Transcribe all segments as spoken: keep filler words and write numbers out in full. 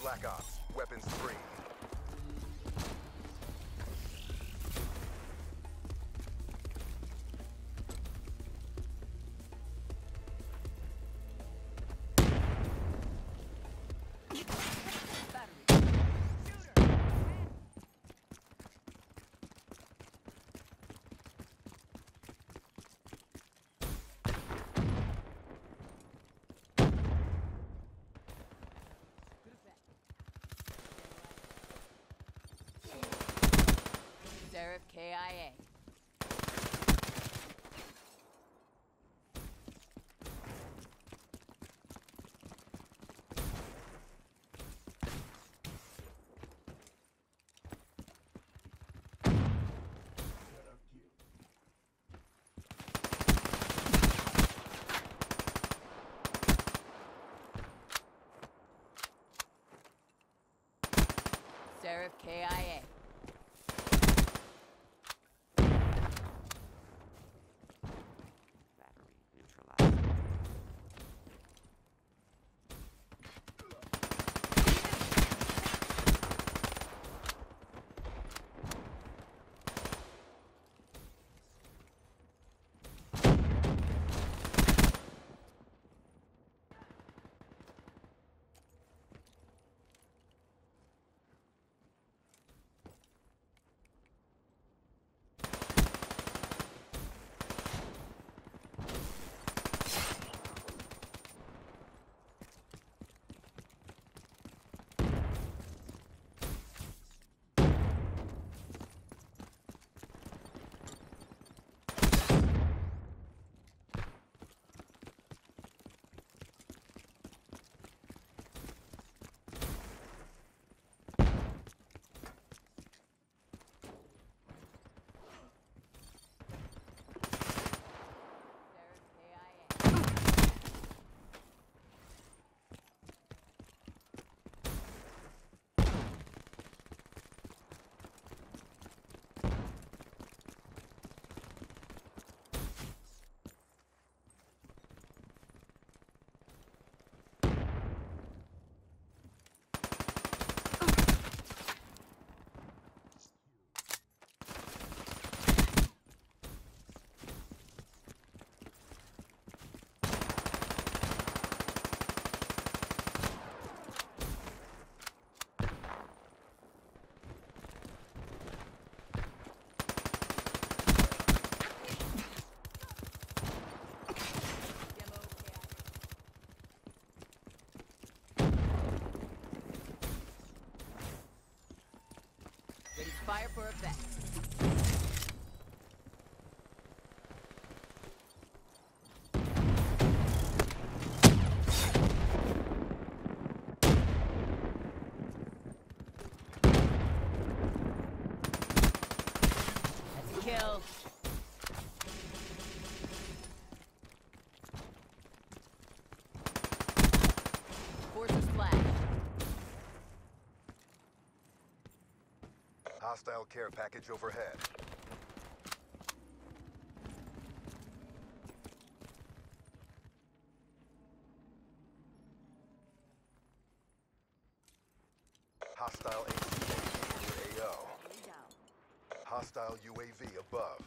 Black Ops, weapons free. Seraph K I A. Seraph K I A. Ready to fire for effect. That's a kill. Force splash. Hostile care package overhead. Hostile A C near A O. Hostile U A V above.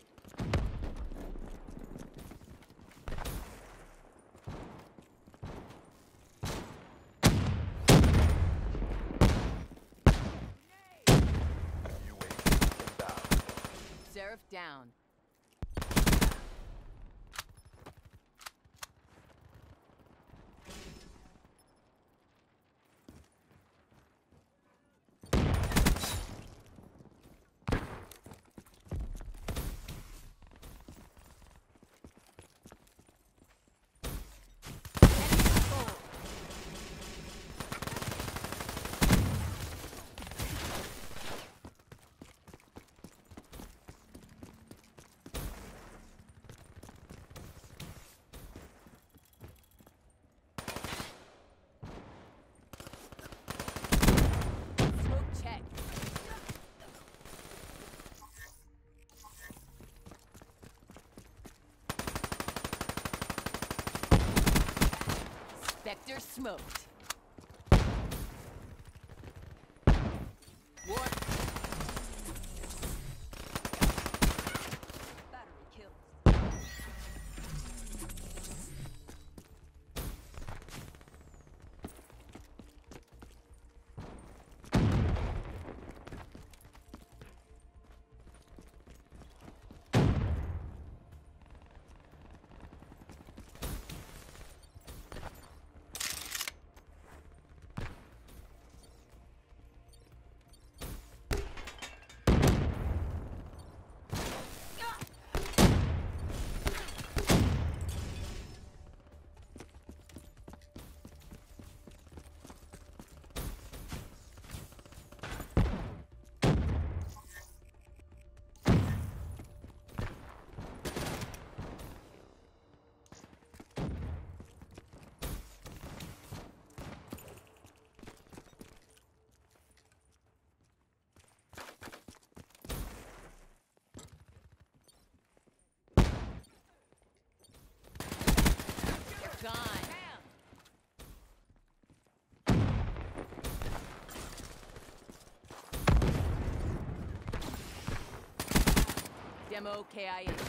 U A V inbound. Seraph down. Spectre smoked. M O K I A.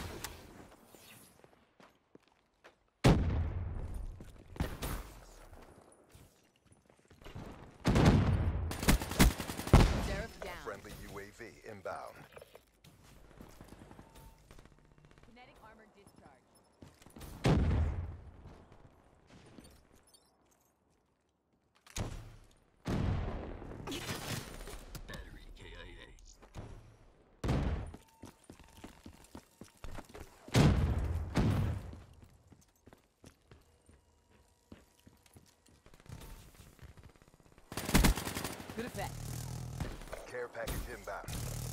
Seraph down. Friendly U A V inbound. Kinetic armor discharge. Battery K I A. Good effect. Care package inbound.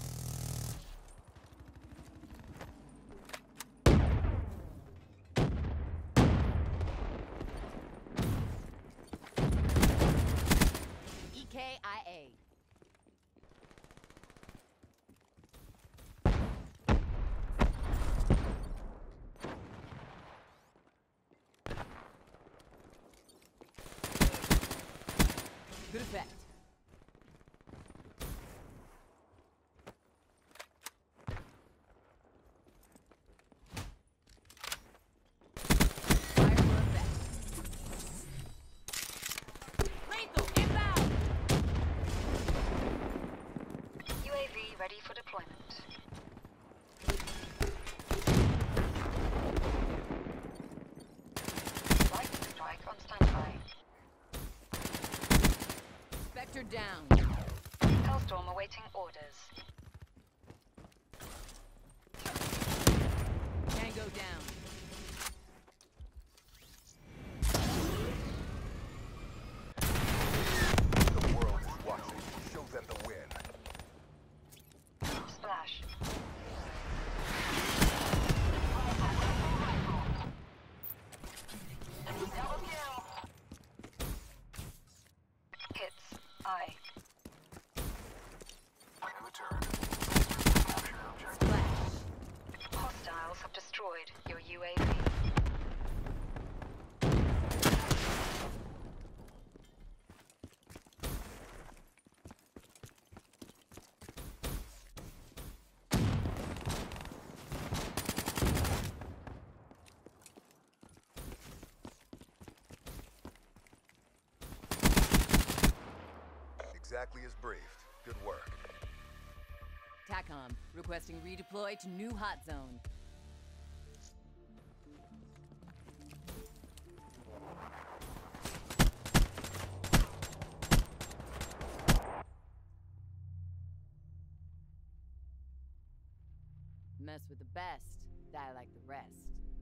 E K I A. Good effect. Fire for effect. Lethal inbound. U A V ready for deployment. Lightning strike on standby. Spectre down. Hellstorm awaiting orders. Tango down. The world is watching. Show them the win. Splash. Hits. I. Splash. Hostiles have destroyed your U A V. Exactly as briefed. Good work. TACOM requesting redeploy to new hot zone. Mess with the best, die like the rest.